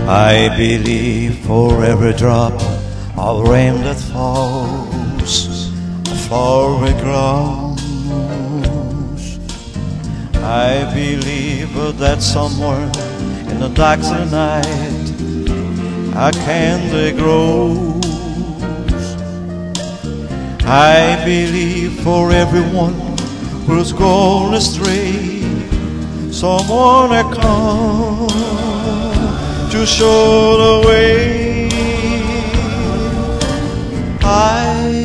I believe for every drop of rain that falls, the flower grows. I believe that somewhere in the dark of the night a candle grows. I believe for everyone who's gone astray, someone that comes to show the way. I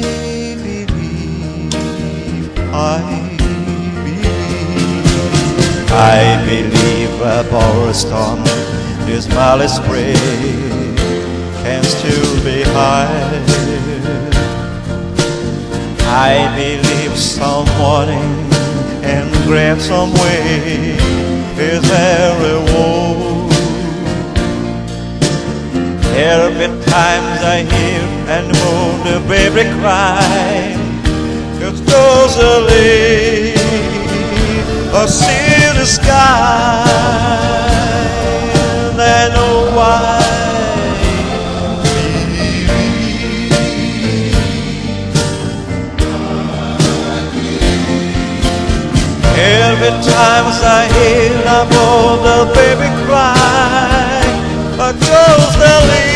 believe a power storm, this malice spray can still be hid. I believe someone and grab some way is their reward. There be times I hear and moan the baby cry, it goes away, I see the sky, and I know why. Every time I hear about the baby cry, I close the lid.